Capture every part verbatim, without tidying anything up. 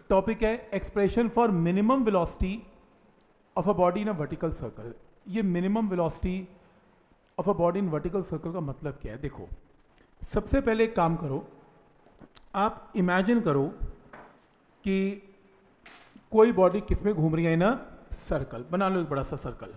Topic है expression for minimum velocity of a body in a vertical circle. ये minimum velocity of a body in vertical circle का मतलब क्या है? देखो, सबसे पहले एक काम करो, आप इमेजिन करो कि कोई बॉडी किस में घूम रही है ना, सर्कल बना लो, एक बड़ा सा सर्कल।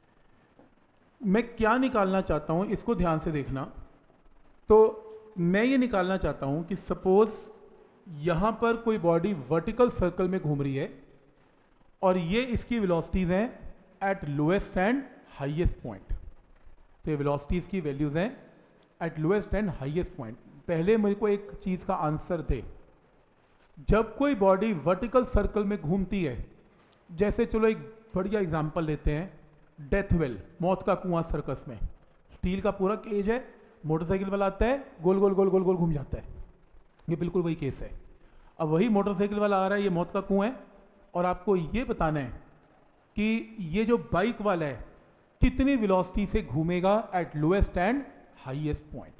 मैं क्या निकालना चाहता हूं इसको ध्यान से देखना। तो मैं ये निकालना चाहता हूं कि सपोज यहां पर कोई बॉडी वर्टिकल सर्कल में घूम रही है और ये इसकी वेलोसिटीज हैं at lowest and highest point. तो ये वेलोसिटीज की वैल्यूज हैं at lowest and highest point. पहले मेरे को एक चीज का आंसर दे, जब कोई बॉडी वर्टिकल सर्कल में घूमती है, जैसे चलो एक बढ़िया एग्जांपल लेते हैं, डेथ वेल, मौत का कुआं सर्कस में, स्टील का पूरा केज है, मोटरसाइकिल वाला आता है, गोल गोल गोल गोल गोल घूम जाता है, ये बिल्कुल वही केस है। अब वही मोटरसाइकिल वाला आ रहा है, ये मौत का कुआं है, और आपको ये बताना है कि ये जो बाइक वाला है कितनी वेलोसिटी से घूमेगा at lowest and highest point.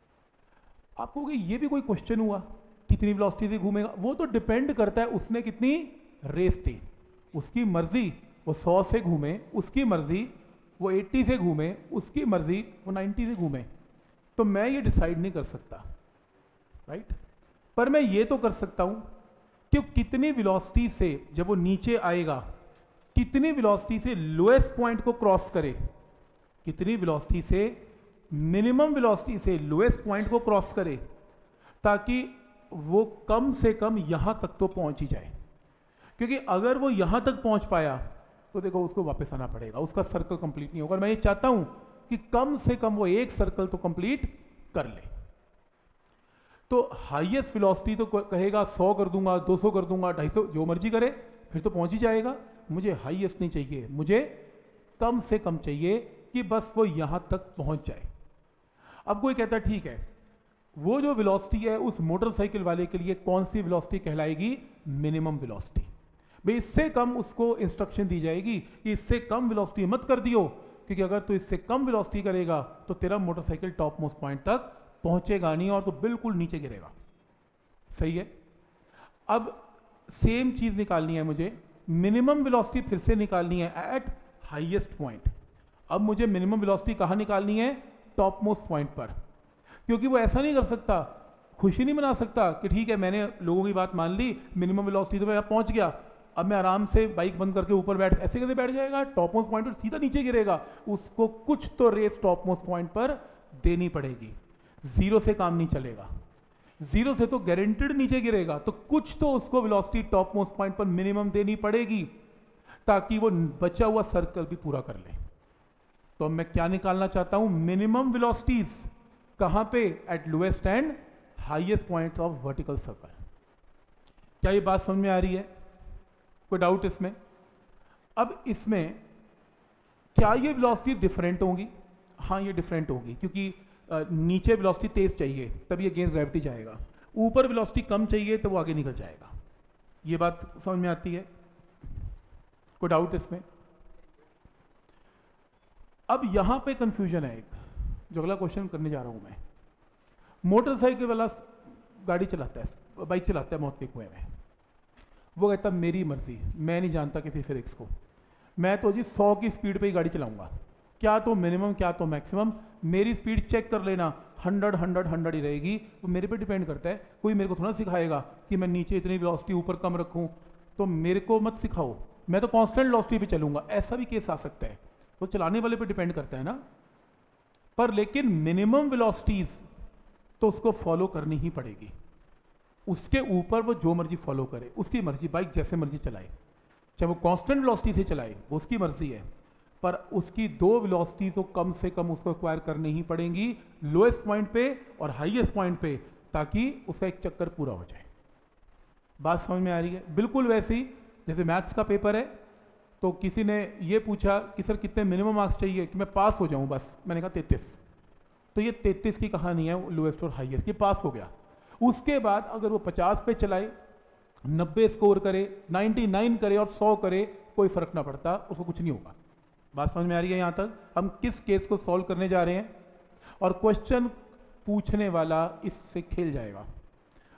आप कहोगे ये भी कोई क्वेश्चन हुआ, कितनी वेलोसिटी से घूमेगा? वो तो डिपेंड करता है उसने कितनी रेस थी, उसकी मर्जी वो सौ से घूमे, उसकी मर्जी वो अस्सी से घूमे, उसकी मर्जी वो नब्बे से घूमे। तो मैं ये डिसाइड नहीं कर सकता, राइट? पर मैं ये तो कर सकता हूं कि कितनी वेलोसिटी से जब वो नीचे आएगा, कितनी वेलोसिटी से लोएस्ट पॉइंट को क्रॉस करे, कितनी वेलोसिटी से मिनिमम वेलोसिटी से लोएस्ट पॉइंट को क्रॉस करे, ताकि वो कम से कम यहां तक तो पहुंच ही जाए। क्योंकि अगर वो यहां तक पहुंच पाया तो देखो उसको वापस आना पड़ेगा, उसका सर्कल कंप्लीट नहीं होगा। मैं ये चाहता हूं कि कम से कम वो एक सर्कल तो कंप्लीट कर ले। तो हाईएस्ट वेलोसिटी तो कहेगा सौ कर दूंगा, दो सौ कर दूंगा, ढाई सौ, जो मर्जी करे, फिर तो पहुंच ही जाएगा। मुझे हाईएस्ट नहीं चाहिए, मुझे कम से कम चाहिए कि बस वो यहां तक पहुंच जाए। अब कोई कहता है ठीक है, वो जो वेलोसिटी है उस मोटरसाइकिल वाले के लिए कौन सी वेलोसिटी कहलाएगी? Minimum velocity. भाई इससे कम उसको इंस्ट्रक्शन दी जाएगी कि इससे कम वेलोसिटी मत कर दियो, क्योंकि अगर तू इससे कम वेलोसिटी करेगा तो तेरा मोटरसाइकिल टॉप मोस्ट पॉइंट तक पहुंचेगा नहीं और तो बिल्कुल नीचे गिरेगा। सही है? अब सेम चीज निकालनी है मुझे, मिनिमम वेलोसिटी फिर से निकालनी है एट हाईएस्ट पॉइंट। अब मुझे मिनिमम वेलोसिटी कहां निकालनी है? टॉप मोस्ट पॉइंट पर। क्योंकि वो ऐसा नहीं कर सकता, खुशी नहीं मना सकता कि ठीक है मैंने लोगों की बात मान ली, मिनिमम वेलोसिटी तो मैं यहाँ पहुंच गया, अब मैं आराम से बाइक बंद करके ऊपर बैठ, ऐसे कैसे बैठ जाएगा? टॉप मोस्ट पॉइंट पर सीधा नीचे गिरेगा। उसको कुछ तो रेस टॉप मोस्ट पॉइंट पर देनी पड़ेगी। जीरो से काम नहीं चलेगा, जीरो से तो गारंटेड नीचे गिरेगा, तो कुछ तो उसको वेलोसिटी टॉप मोस्ट पॉइंट पर मिनिमम देनी पड़ेगी ताकि वो बचा हुआ सर्कल भी पूरा कर ले। तो अब मैं क्या निकालना चाहता हूं? मिनिमम वेलोसिटीज कहां पे? At lowest and highest point of vertical circle. क्या ये बात समझ में आ रही है? कोई डाउट इसमें? अब इसमें क्या ये वेलोसिटी डिफरेंट होंगी? हाँ, ये डिफरेंट होगी, क्योंकि नीचे वेलोसिटी तेज चाहिए तब ये अगेंस्ट ग्रेविटी जाएगा, ऊपर वेलोसिटी कम चाहिए तो वो आगे निकल जाएगा। ये बात समझ में आती है? कोई डाउट इसमें? अब यहां पे कंफ्यूजन है एक, जो अगला क्वेश्चन करने जा रहा हूं मैं। मोटरसाइकिल वाला गाड़ी चलाता है, बाइक चलाता है मौत के कुएं में, वो कहता मेरी मर्जी, मैं नहीं जानता किसी फिजिक्स को, मैं तो जी सौ की स्पीड पे ही गाड़ी चलाऊंगा, क्या तो मिनिमम क्या तो मैक्सिमम, मेरी स्पीड चेक कर लेना, हंड्रेड हंड्रेड हंड्रेड ही रहेगी। वो मेरे पे डिपेंड करता है, कोई मेरे को थोड़ा सिखाएगा कि मैं नीचे इतनी वेलोसिटी ऊपर कम रखूं, तो मेरे को मत सिखाओ, मैं तो कांस्टेंट वेलोसिटी पे चलूंगा। ऐसा भी केस आ सकता है, वो चलाने वाले पे डिपेंड करता है ना। पर लेकिन मिनिमम वेलोसिटीज तो उसको फॉलो करनी ही पड़ेगी, उसके ऊपर वो जो मर्जी फॉलो करे, उसकी मर्जी, बाइक जैसे मर्जी चलाए, चाहे वो कांस्टेंट वेलोसिटी से चलाए, वो उसकी मर्जी है, पर उसकी दो वेलोसिटी तो कम से कम उसको एक्वायर करनी ही पड़ेंगी, लोएस्ट पॉइंट पे और हाईएस्ट पॉइंट पे, ताकि उसका एक चक्कर पूरा हो जाए। बात समझ में आ रही है? बिल्कुल वैसे ही जैसे मैथ्स का पेपर है, तो किसी ने ये पूछा कि सर कितने मिनिमम मार्क्स चाहिए कि मैं पास हो जाऊं बस, मैंने कहा तैंतीस, तो ये तैंतीस की कहानी है लोएस्ट और हाईएस्ट की, पास हो गया। उसके बाद अगर वो पचास पे चलाए, नब्बे स्कोर करे, निन्यानवे करे और सौ करे, कोई फर्क ना पड़ता, उसको कुछ नहीं होगा। बात समझ में आ रही है? यहां तक हम किस केस को सॉल्व करने जा रहे हैं, और क्वेश्चन पूछने वाला इससे खेल जाएगा।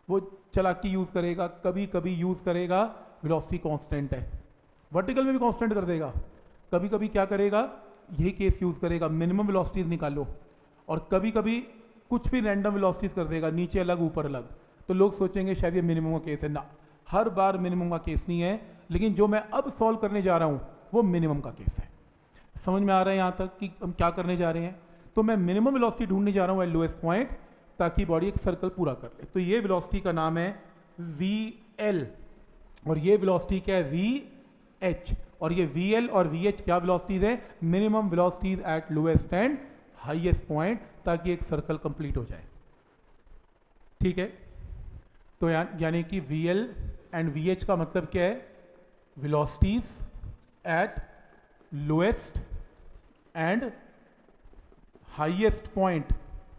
वो चालाकी यूज़ करेगा, कभी कभी यूज़ करेगा वेलोसिटी कांस्टेंट है, वर्टिकल में भी कांस्टेंट कर देगा, कभी कभी क्या करेगा यही केस यूज़ करेगा मिनिमम वेलोसिटीज निकालो, और कभी कभी कुछ भी रैंडम वेलोसिटीज कर देगा, नीचे अलग ऊपर अलग। तो लोग सोचेंगे शायद ये मिनिमम का केस है, ना, हर बार मिनिमम का केस नहीं है, लेकिन जो मैं अब सॉल्व करने जा रहा हूँ वो मिनिमम का केस है। समझ में आ रहा है यहाँ तक कि हम क्या करने जा रहे हैं? तो मैं मिनिमम वेलोसिटी ढूंढने जा रहा हूँ एट लोएस्ट पॉइंट, ताकि बॉडी एक सर्कल पूरा कर ले। तो ये वेलोसिटी का नाम है वी एल, और ये वेलोसिटी क्या है? V H. और ये वी एल और वी एच क्या वेलोसिटीज है? Minimum velocities at lowest and highest point, ताकि एक सर्कल कंप्लीट हो जाए। ठीक है, तो या, यानी कि V L and V H का मतलब क्या है? Velocities at lowest and highest point.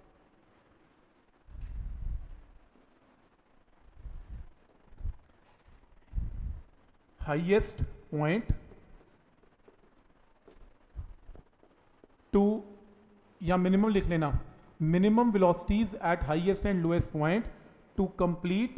Highest point to, या मिनिमम लिख लेना, minimum velocities at highest and lowest point to complete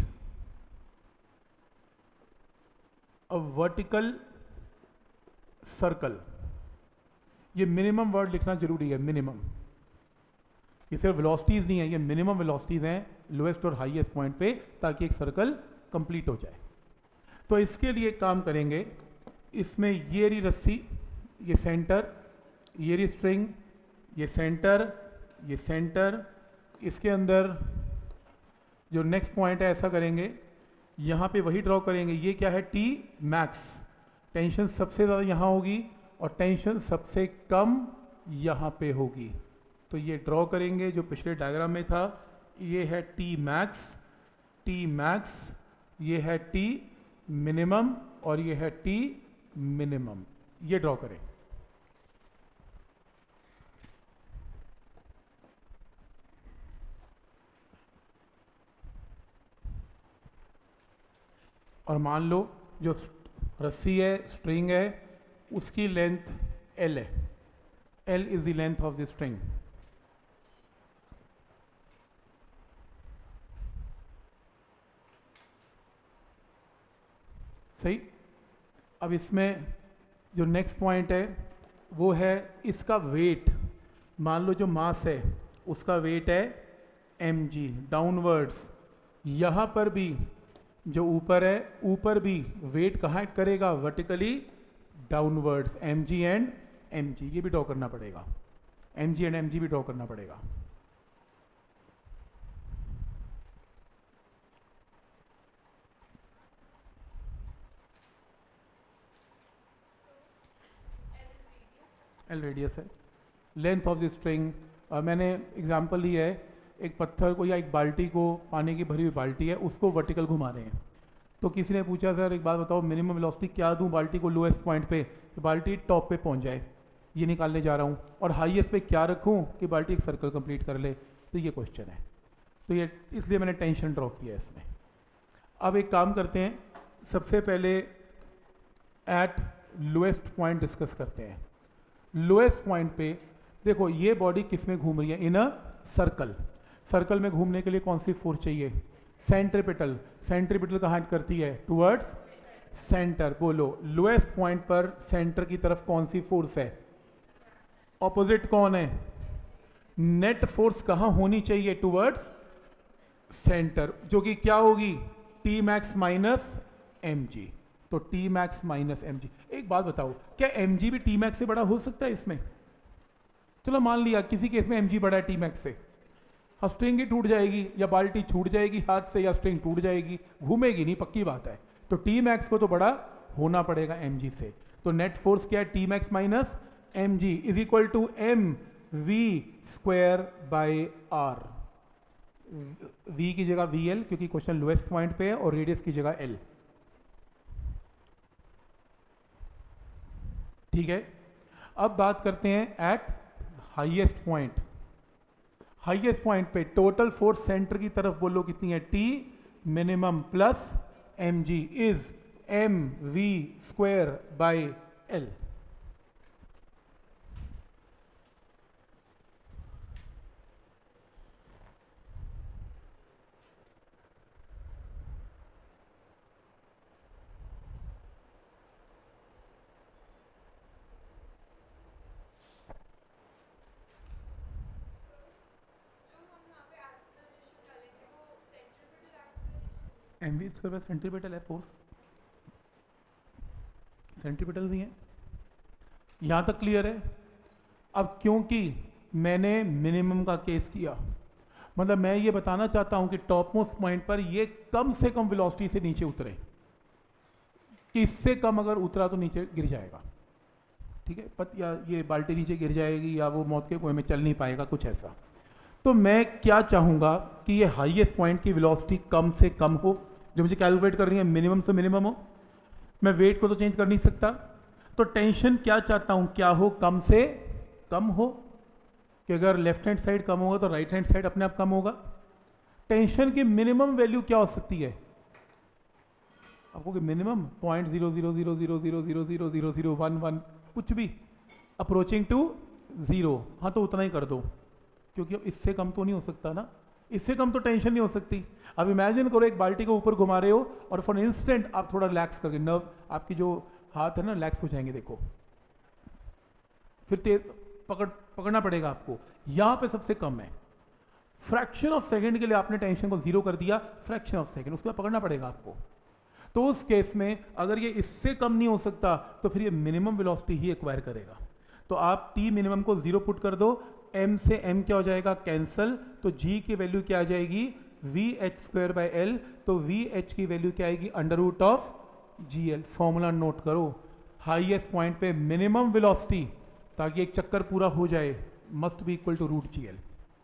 a vertical circle. ये मिनिमम वर्ड लिखना जरूरी है, मिनिमम। ये सिर्फ वेलोसिटीज नहीं है, ये मिनिमम वेलोसिटीज हैं लोएस्ट और हाईएस्ट पॉइंट पे, ताकि एक सर्कल कंप्लीट हो जाए। तो इसके लिए काम करेंगे, इसमें ये रही रस्सी, ये सेंटर, ये रही स्ट्रिंग, ये सेंटर, ये सेंटर, इसके अंदर जो नेक्स्ट पॉइंट है ऐसा करेंगे, यहाँ पे वही ड्रॉ करेंगे। ये क्या है? T max. टेंशन सबसे ज़्यादा यहाँ होगी और टेंशन सबसे कम यहाँ पे होगी। तो ये ड्रॉ करेंगे जो पिछले डायग्राम में था। ये है टी मैक्स, टी मैक्स, ये है टी मिनिमम, और ये है टी मिनिमम। ये ड्रॉ करें। और मान लो जो रस्सी है, स्ट्रिंग है, उसकी लेंथ एल है, L is the length of the string. सही। अब इसमें जो नेक्स्ट पॉइंट है वो है इसका वेट। मान लो जो मास है उसका वेट है एम जी डाउनवर्ड्स। यहाँ पर भी जो ऊपर है, ऊपर भी वेट कहाँ एक्ट करेगा? Vertically downwards, M G and M G. ये भी ड्रॉ करना पड़ेगा, M G and M G भी ड्रॉ करना पड़ेगा। एल रेडियस है, लेंथ ऑफ द स्ट्रिंग। मैंने एग्जांपल लिया है, एक पत्थर को या एक बाल्टी को, पानी की भरी हुई बाल्टी है, उसको वर्टिकल घुमा रहे हैं। तो किसी ने पूछा सर एक बात बताओ, मिनिमम वेलोसिटी क्या दूं बाल्टी को लोएस्ट पॉइंट पे कि बाल्टी टॉप पे पहुंच जाए, ये निकालने जा रहा हूं, और हाईएस्ट पे क्या रखूं कि बाल्टी एक सर्कल कंप्लीट कर ले। तो ये क्वेश्चन है, तो ये इसलिए मैंने टेंशन ड्रॉ किया है इसमें। अब एक काम करते हैं, सबसे पहले एट लोएस्ट पॉइंट डिस्कस करते हैं। लोएस्ट पॉइंट पे देखो, ये बॉडी किस में घूम रही है? इन अ सर्कल। सर्कल में घूमने के लिए कौन सी फोर्स चाहिए? सेंट्रीपिटल। सेंट्रीपिटल कहाँ एक्ट करती है? Towards centre. बोलो, लोएस्ट पॉइंट पर सेंटर की तरफ कौन सी फोर्स है? ऑपोजिट कौन है? नेट फोर्स कहाँ होनी चाहिए? टुवर्ड्स सेंटर, जो कि क्या होगी? T max minus M G. तो T max minus M G. एक बात बताओ, क्या एम जी भी टी मैक्स से बड़ा हो सकता है इसमें? चलो मान लिया किसी केस में एम जी बड़ा है टी मैक्स से, हाँ, स्ट्रिंग ही टूट जाएगी, या बाल्टी छूट जाएगी हाथ से, या स्ट्रिंग टूट जाएगी, घूमेगी नहीं, पक्की बात है। तो टी मैक्स को तो बड़ा होना पड़ेगा एम जी से। तो नेट फोर्स क्या है? T max minus M G is equal to M V square by R. V की जगह वी एल, क्योंकि क्वेश्चन लोएस्ट पॉइंट पे है, और रेडियस की जगह एल। ठीक है, अब बात करते हैं at highest point. Highest point पे टोटल फोर्स सेंटर की तरफ बोलो कितनी है? T minimum plus M G is M V square by L. M V square by centripetal है फोर्स, सेंट्रीपिटल ही है। यहां तक क्लियर है। अब क्योंकि मैंने मिनिमम का केस किया, मतलब मैं ये बताना चाहता हूं कि टॉप मोस्ट पॉइंट पर ये कम से कम वेलोसिटी से नीचे उतरे, कि इससे कम अगर उतरा तो नीचे गिर जाएगा, ठीक है, पत या ये बाल्टी नीचे गिर जाएगी या वो मौत के कुएं में चल नहीं पाएगा, कुछ ऐसा। तो मैं क्या चाहूँगा कि ये हाईएस्ट पॉइंट की वेलोसिटी कम से कम हो, जो मुझे कैलकुलेट करनी है मिनिमम से मिनिमम हो। मैं वेट को तो चेंज कर नहीं सकता, तो टेंशन क्या चाहता हूँ, क्या हो, कम से कम हो, कि अगर लेफ्ट हैंड साइड कम होगा तो राइट हैंड साइड अपने आप कम होगा। टेंशन की मिनिमम वैल्यू क्या हो सकती है आपको, कि minimum point zero zero zero zero zero zero zero zero zero one one कुछ भी अप्रोचिंग टू जीरो, हाँ तो उतना ही कर दो, क्योंकि अब इससे कम तो नहीं हो सकता ना, इससे कम तो टेंशन नहीं हो सकती। अब इमेजिन करो एक बाल्टी को ऊपर घुमा रहे हो और फॉर इंस्टेंट आप थोड़ा रिलैक्स करके, नर्व आपकी जो हाथ है ना रिलैक्स हो जाएंगे, देखो फिर तेज पकड़ पकड़ना पड़ेगा आपको। यहां पे सबसे कम है, फ्रैक्शन ऑफ सेकंड के लिए आपने टेंशन को जीरो कर दिया, फ्रैक्शन ऑफ सेकंड, उसके बाद पकड़ना पड़ेगा आपको। तो उस केस में अगर ये इससे कम नहीं हो सकता तो फिर ये मिनिमम वेलोसिटी ही एक्वायर करेगा। तो आप टी मिनिमम को जीरो पुट कर दो, m से m क्या हो जाएगा, कैंसल, तो g की वैल्यू क्या आ जाएगी, V H square by L, तो वी एच की वैल्यू क्या आएगी, under root of ji L. Formula note करो, हाईएस्ट पॉइंट पे मिनिमम वेलोसिटी, ताकि एक चक्कर पूरा हो जाए, must be equal to root ji L.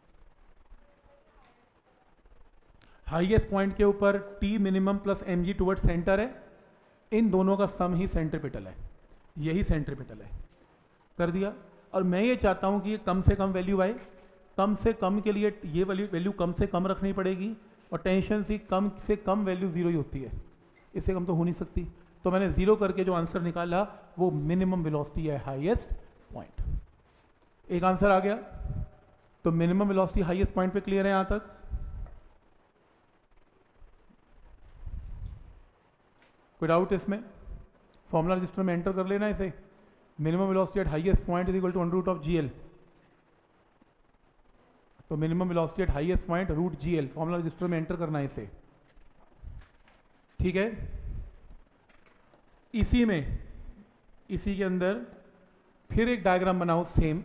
Highest point के ऊपर T minimum plus M G toward centre है, इन दोनों का सम ही सेंट्रीपिटल है, यही सेंट्रीपिटल है। कर दिया। और मैं ये चाहता हूं कि ये कम से कम वैल्यू आए, कम से कम के लिए ये वैल्यू वैल्यू कम से कम रखनी पड़ेगी, और टेंशन सी कम से कम वैल्यू जीरो ही होती है, इससे कम तो हो नहीं सकती। तो मैंने जीरो करके जो आंसर निकाला वो मिनिमम वेलोसिटी है, हाईएस्ट पॉइंट। एक आंसर आ गया। तो मिनिमम वेलोसिटी हाईएस्ट पॉइंट पे क्लियर है यहां तक? कोई डाउट इसमें? फॉर्मूला रजिस्टर में एंटर कर लेना इसे, minimum velocity at highest point is equal to under root of ji L. तो minimum velocity at highest point root ji L, formula register में एंटर करना है इसे, ठीक है। इसी में इसी के अंदर फिर एक डायग्राम बनाओ, सेम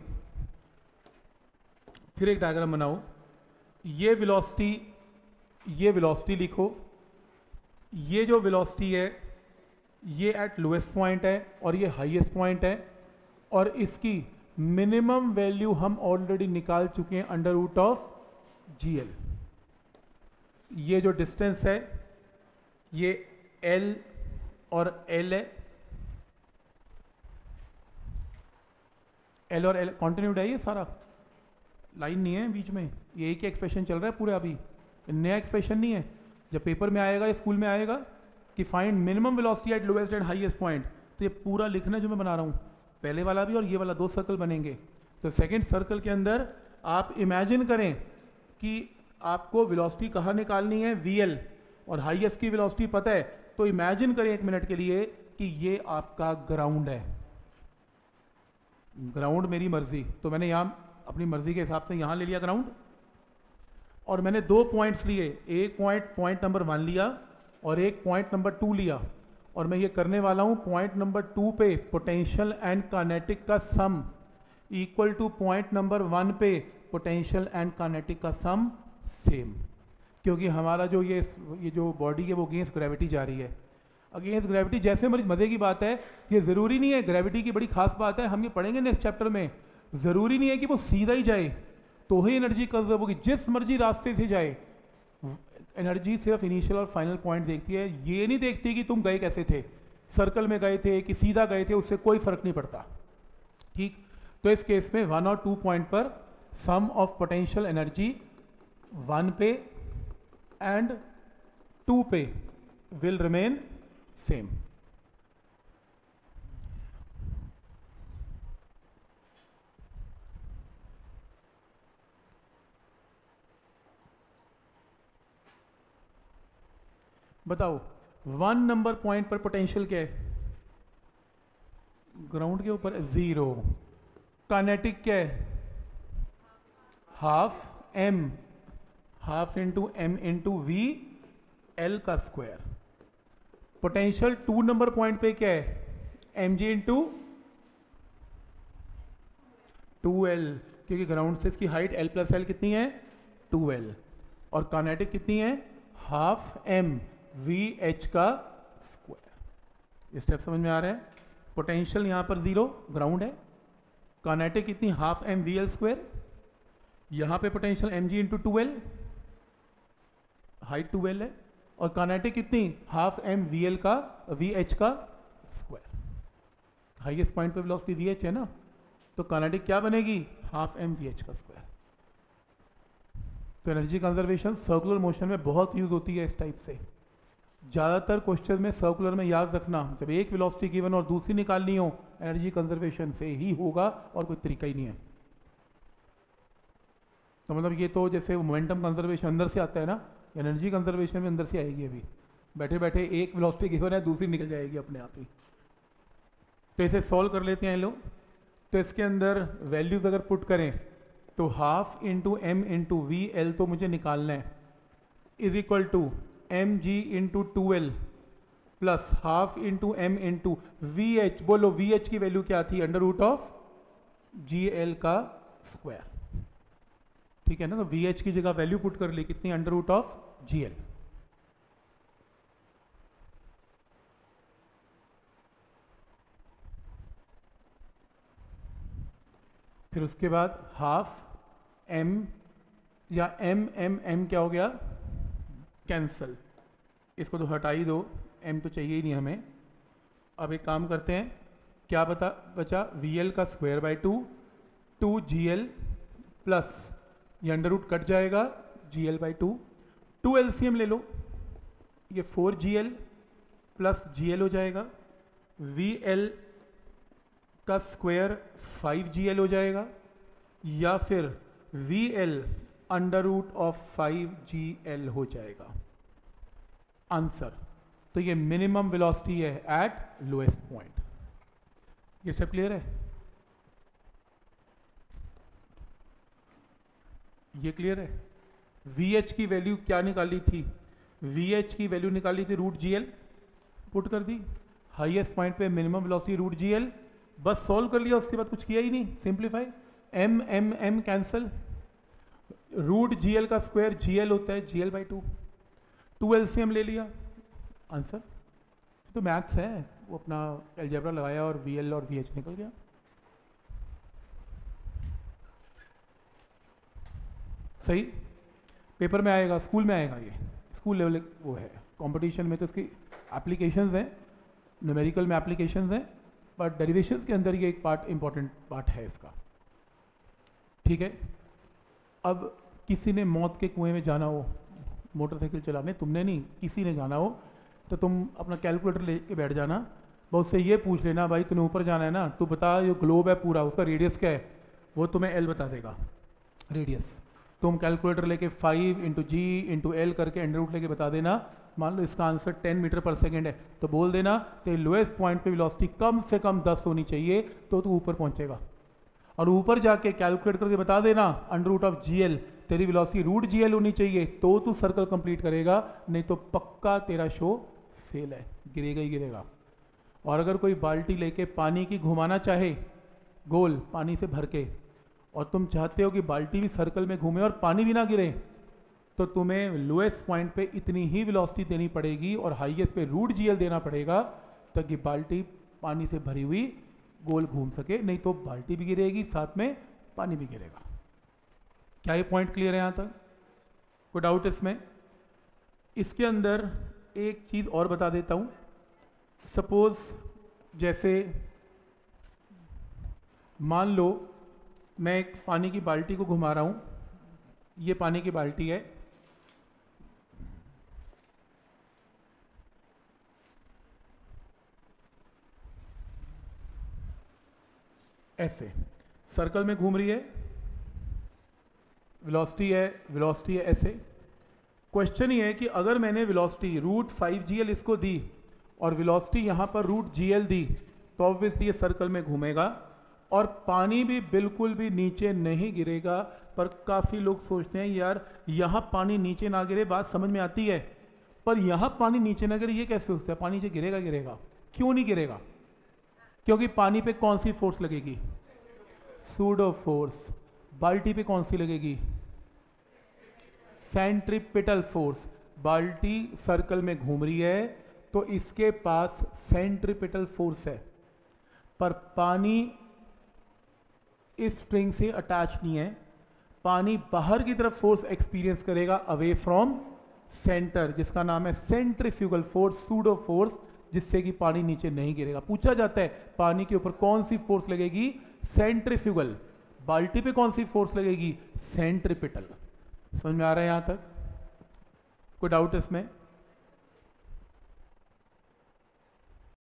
फिर एक डायग्राम बनाओ। ये वेलोसिटी ये वेलोसिटी लिखो, ये जो वेलोसिटी है ये एट लोएस्ट पॉइंट है और ये हाईएस्ट पॉइंट है, और इसकी मिनिमम वैल्यू हम ऑलरेडी निकाल चुके हैं under root of ji L. ये जो डिस्टेंस है ये एल और एल है, एल और एल कॉन्टिन्यूड है, ये सारा लाइन नहीं है बीच में, ये एक ही एक्सप्रेशन चल रहा है पूरे, अभी नया एक्सप्रेशन नहीं है। जब पेपर में आएगा या स्कूल में आएगा कि find minimum velocity at lowest and highest point, तो ये पूरा लिखना जो मैं बना रहा हूँ, पहले वाला भी और ये वाला, दो सर्कल बनेंगे। तो सेकंड सर्कल के अंदर आप इमेजिन करें कि आपको वेलोसिटी कहाँ निकालनी है, वी एल, और हाईएस्ट की वेलोसिटी पता है, तो इमेजिन करें एक मिनट के लिए कि ये आपका ग्राउंड है। ग्राउंड मेरी मर्जी, तो मैंने यहाँ अपनी मर्जी के हिसाब से यहाँ ले लिया ग्राउंड, और मैंने दो पॉइंट्स लिए, एक पॉइंट पॉइंट नंबर वन लिया और एक पॉइंट नंबर टू लिया, और मैं ये करने वाला हूँ पॉइंट नंबर टू पे पोटेंशियल एंड काइनेटिक का sum equal to point number one पे पोटेंशियल एंड काइनेटिक का सम सेम, क्योंकि हमारा जो ये ये जो बॉडी है वो अगेंस्ट ग्रेविटी जा रही है। अगेंस्ट ग्रेविटी जैसे मर्जी, मजे की बात है, ये जरूरी नहीं है, ग्रेविटी की बड़ी खास बात है, हम ये पढ़ेंगे नेक्स्ट चैप्टर में, जरूरी नहीं है कि वो सीधा ही जाए तो ही एनर्जी कंजर्व होगी, जिस मर्जी रास्ते से जाए। एनर्जी सिर्फ इनिशियल और फाइनल पॉइंट देखती है, ये नहीं देखती कि तुम गए कैसे थे, सर्कल में गए थे कि सीधा गए थे, उससे कोई फर्क नहीं पड़ता, ठीक। तो इस केस में वन और टू पॉइंट पर sum of potential energy one पे एंड टू पे विल रिमेन सेम। बताओ वन नंबर पॉइंट पर पोटेंशियल क्या है, ग्राउंड के ऊपर जीरो। काइनेटिक क्या है, half M, half into M into V L का square. Potential two number point पे क्या है, M G into two L, क्योंकि ग्राउंड से इसकी हाइट एल प्लस एल कितनी है, टू एल, और काइनेटिक कितनी है, हाफ एम वी एच का स्क्वायर। ये स्टेप समझ में आ रहा है। पोटेंशियल यहाँ पर जीरो, ग्राउंड है, काइनेटिक कितनी, half M V L square, यहाँ पे potential M G into two L, height two L है, और काइनेटिक कितनी, हाफ एम वी एल का वी एच का स्क्वायर। हाईएस्ट पॉइंट पे वेलोसिटी वी एच है ना, तो काइनेटिक क्या बनेगी, हाफ एम वी एच का स्क्वायर। तो एनर्जी कंजर्वेशन सर्कुलर मोशन में बहुत यूज होती है इस टाइप से। ज़्यादातर क्वेश्चन में सर्कुलर में याद रखना, जब एक वेलोसिटी गिवन और दूसरी निकालनी हो, एनर्जी कंजर्वेशन से ही होगा और कोई तरीका ही नहीं है। तो मतलब ये तो जैसे मोमेंटम कंजर्वेशन अंदर से आता है ना, एनर्जी कंजर्वेशन में अंदर से आएगी। अभी बैठे बैठे एक वेलोसिटी गिवन है, दूसरी निकल जाएगी अपने आप ही। तो इसे सॉल्व कर लेते हैं लोग। तो इसके अंदर वैल्यूज अगर पुट करें तो half into M into V L तो मुझे निकालना है, is equal to M G into two L plus half into M into V H. बोलो वी एच की वैल्यू क्या थी, under root of G L का स्क्वायर। ठीक है ना, तो वी एच की जगह वैल्यू पुट कर ली, कितनी, under root of ji L. फिर उसके बाद हाफ एम या एम एम एम क्या हो गया, कैंसल, इसको तो हटा ही दो, एम तो चाहिए ही नहीं हमें। अब एक काम करते हैं, क्या बता बचा, वी एल का square by two, two G L plus ये अंडर रूट कट जाएगा, G L by two, two L C M ले लो, ये four G L plus G L हो जाएगा, वी एल का स्क्वायर फाइव जी एल हो जाएगा, या फिर V L under root of five ji L हो जाएगा आंसर। तो ये मिनिमम वेलोसिटी है एट लोएस्ट पॉइंट। ये सब क्लियर है, ये क्लियर है। वी एच की वैल्यू क्या निकाली थी, वी एच की वैल्यू निकाली थी रूट जी एल, पुट कर दी, हाईएस्ट पॉइंट पे मिनिमम वेलोसिटी रूट जी एल, बस सॉल्व कर लिया, उसके बाद कुछ किया ही नहीं, simplify, m M m cancel, root G L का स्क्वायर जी एल होता है, g L by two, two L C M ले लिया, आंसर। तो मैथ्स है, वो अपना अलजेब्रा लगाया और वी एल और वी एच निकल गया। सही, पेपर में आएगा, स्कूल में आएगा, ये स्कूल लेवल वो है, कंपटीशन में तो इसकी एप्लीकेशंस हैं, न्यूमेरिकल में एप्लीकेशंस हैं, बट डेरिवेशंस के अंदर ये एक पार्ट इंपॉर्टेंट पार्ट है इसका। ठीक है, अब किसी ने मौत के कुएं में जाना हो मोटरसाइकिल चलाने, तुमने नहीं, किसी ने जाना हो, तो तुम अपना कैलकुलेटर लेके बैठ जाना, बहुत से ये पूछ लेना, भाई तूने ऊपर जाना है ना, तू बता जो ग्लोब है पूरा उसका रेडियस क्या है, वो तुम्हें एल बता देगा रेडियस। तुम कैलकुलेटर लेके five into g into l करके अंडर रूट लेके बता देना, मान लो इसका answer ten metre per second है, तो बोल देना तो लोएस्ट पॉइंट पे वेलोसिटी कम से कम दस होनी चाहिए, तो तू ऊपर पहुंचेगा। और ऊपर जाके कैलकुलेट करके बता देना under root of ji l, तेरी वेलोसिटी रूट जी एल होनी चाहिए, तो तू सर्कल कंप्लीट करेगा, नहीं तो पक्का तेरा शो फेल है, गिरेगा ही गिरेगा। और अगर कोई बाल्टी लेके पानी की घुमाना चाहे गोल पानी से भर के, और तुम चाहते हो कि बाल्टी भी सर्कल में घूमे और पानी भी ना गिरे, तो तुम्हें लोएस्ट पॉइंट पे इतनी ही वेलोसिटी देनी पड़ेगी और हाईएस्ट पे रूट जी एल देना पड़ेगा, ताकि बाल्टी पानी से भरी हुई गोल घूम सके, नहीं तो बाल्टी भी गिरेगी साथ में पानी भी गिरेगा। क्या ये पॉइंट क्लियर है यहाँ तक, कोई डाउट इसमें? इसके अंदर एक चीज़ और बता देता हूँ, सपोज जैसे मान लो मैं एक पानी की बाल्टी को घुमा रहा हूँ, ये पानी की बाल्टी है, ऐसे सर्कल में घूम रही है, वेलोसिटी है वेलोसिटी है ऐसे। क्वेश्चन ये है कि अगर मैंने वेलोसिटी रूट फाइव जी एल इसको दी और वेलोसिटी यहाँ पर रूट जी एल दी, तो ऑब्वियसली ये सर्कल में घूमेगा और पानी भी बिल्कुल भी नीचे नहीं गिरेगा। पर काफ़ी लोग सोचते हैं यार यहाँ पानी नीचे ना गिरे, बात समझ में आती है, पर यहां पानी नीचे ना गिरे, ये कैसे हो सकता है? पानी नीचे गिरेगा गिरेगा क्यों नहीं गिरेगा? क्योंकि पानी पे कौन सी फोर्स लगेगी? Pseudo force. बाल्टी पे कौन सी लगेगी? Centripetal force. बाल्टी सर्कल में घूम रही है तो इसके पास सेंट्रीपिटल फोर्स है, पर पानी इस स्ट्रिंग से अटैच नहीं है। पानी बाहर की तरफ फोर्स एक्सपीरियंस करेगा अवे फ्रॉम सेंटर, जिसका नाम है सेंट्रीफ्यूगल फोर्स, सूडो फोर्स, जिससे कि पानी नीचे नहीं गिरेगा। पूछा जाता है पानी के ऊपर कौन सी फोर्स लगेगी? सेंट्रीफ्यूगल। बाल्टी पे कौन सी फोर्स लगेगी? सेंट्रीपिटल। समझ में आ रहा है यहां तक? कोई डाउट इसमें?